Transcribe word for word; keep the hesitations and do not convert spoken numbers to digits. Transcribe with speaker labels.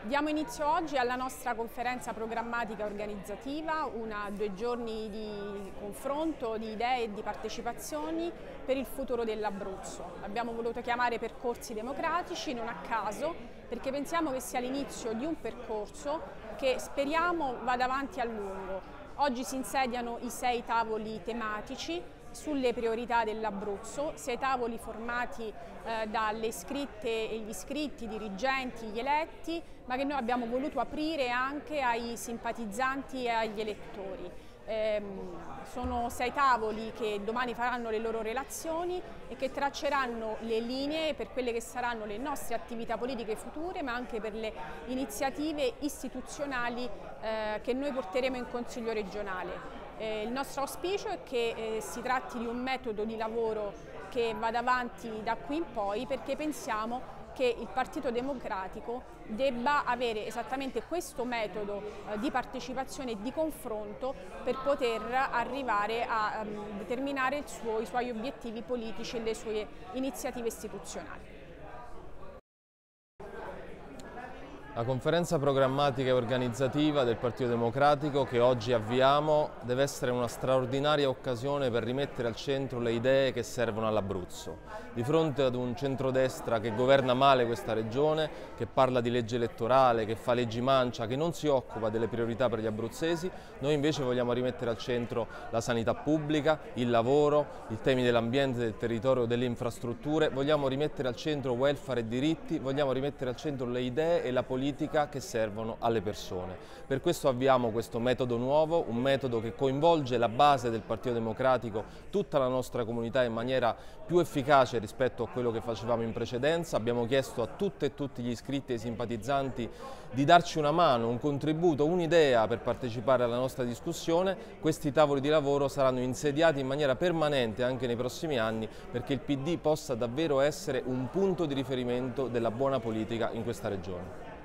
Speaker 1: Diamo inizio oggi alla nostra conferenza programmatica organizzativa, una due giorni di confronto, di idee e di partecipazioni per il futuro dell'Abruzzo. Abbiamo voluto chiamare percorsi democratici, non a caso, perché pensiamo che sia l'inizio di un percorso che speriamo vada avanti a lungo. Oggi si insediano i sei tavoli tematici sulle priorità dell'Abruzzo, sei tavoli formati eh, dalle iscritte e gli iscritti, dirigenti, gli eletti, ma che noi abbiamo voluto aprire anche ai simpatizzanti e agli elettori. Eh, sono sei tavoli che domani faranno le loro relazioni e che tracceranno le linee per quelle che saranno le nostre attività politiche future, ma anche per le iniziative istituzionali eh, che noi porteremo in Consiglio regionale. Eh, il nostro auspicio è che eh, si tratti di un metodo di lavoro che vada avanti da qui in poi, perché pensiamo che il Partito Democratico debba avere esattamente questo metodo eh, di partecipazione e di confronto per poter arrivare a um, determinare il suo, i suoi obiettivi politici e le sue iniziative istituzionali.
Speaker 2: La conferenza programmatica e organizzativa del Partito Democratico che oggi avviamo deve essere una straordinaria occasione per rimettere al centro le idee che servono all'Abruzzo. Di fronte ad un centrodestra che governa male questa regione, che parla di legge elettorale, che fa leggi mancia, che non si occupa delle priorità per gli abruzzesi, noi invece vogliamo rimettere al centro la sanità pubblica, il lavoro, i temi dell'ambiente, del territorio, delle infrastrutture, vogliamo rimettere al centro welfare e diritti, vogliamo rimettere al centro le idee e la politica che servono alle persone. Per questo avviamo questo metodo nuovo, un metodo che coinvolge la base del Partito Democratico, tutta la nostra comunità in maniera più efficace rispetto a quello che facevamo in precedenza. Abbiamo chiesto a tutte e tutti gli iscritti e i simpatizzanti di darci una mano, un contributo, un'idea per partecipare alla nostra discussione. Questi tavoli di lavoro saranno insediati in maniera permanente anche nei prossimi anni perché il P D possa davvero essere un punto di riferimento della buona politica in questa regione.